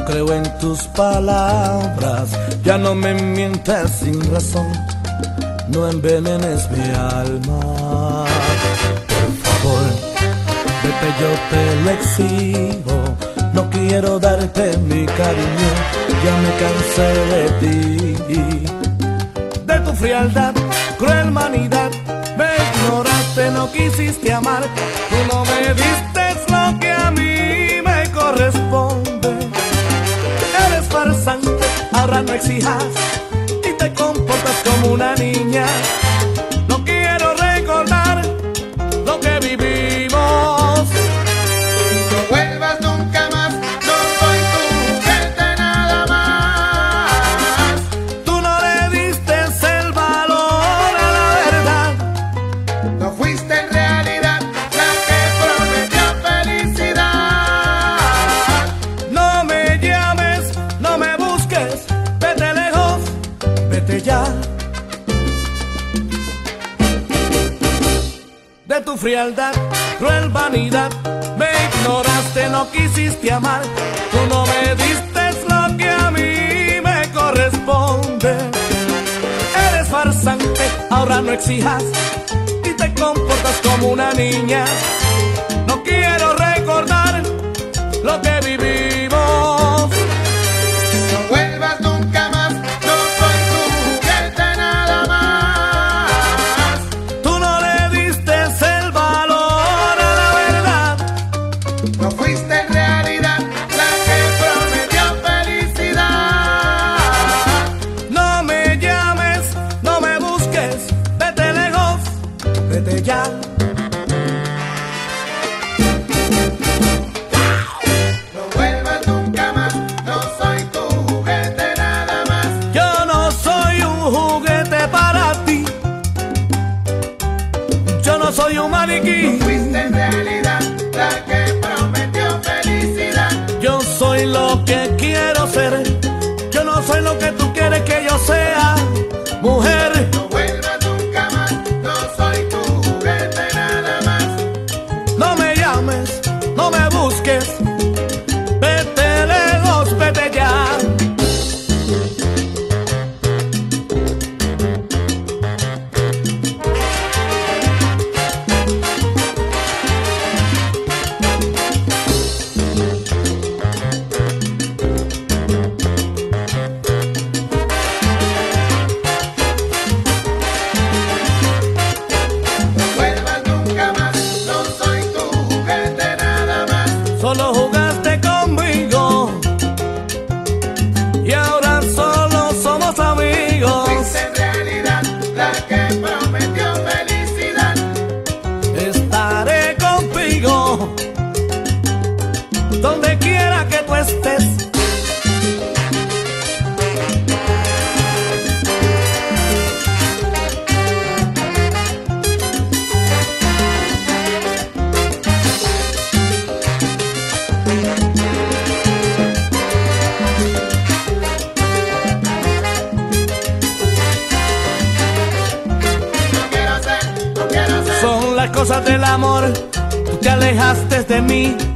creo en tus palabras, ya no me mientas sin razón, no envenenes mi alma. Por favor, vete, yo te lo exijo, no quiero darte mi cariño, ya me cansé de ti. De tu frialdad, cruel manidad, me ignoraste, no quisiste amar, tú no me diste lo que a mí me corresponde. Eres farsante, ahora no exijas y te comportas como una niña. No quiero recordar lo que vivimos. No vuelvas nunca más, no soy tu juguete nada más. Tú no le diste el valor a la verdad. No fuiste en realidad la que prometió felicidad. No me llames, no me busques, vete lejos, vete ya. De tu frialdad, cruel vanidad, me ignoraste, no quisiste amar, tú no me diste lo que a mí me corresponde. Eres farsante, ahora no exijas y te comportas como una niña. No quiero recordar lo que vivimos. No vuelvas nunca más, no soy tu juguete nada más. Tú no le diste el valor a la verdad. No fuiste en realidad la que prometió felicidad. No me llames, no me busques, vete lejos, vete ya. No vuelvas nunca más, no soy tu juguete nada más. Yo no soy un juguete para ti, yo no soy un maniquí. No fuiste en realidad la que prometió felicidad. Yo soy lo que quiero ser, yo no soy lo que tú quieres que yo sea, mujer. No vuelvas nunca más, no soy tu juguete nada más. No me llames, no me busques, vete lejos, vete ya. No vuelvas nunca más, no soy tu juguete nada más. Solo jugaste conmigo y ahora solo somos amigos. Fuiste en realidad la que prometió felicidad. Estaré contigo donde quiera que tú estés. No quiero ser. Son las cosas del amor, tú te alejaste de mí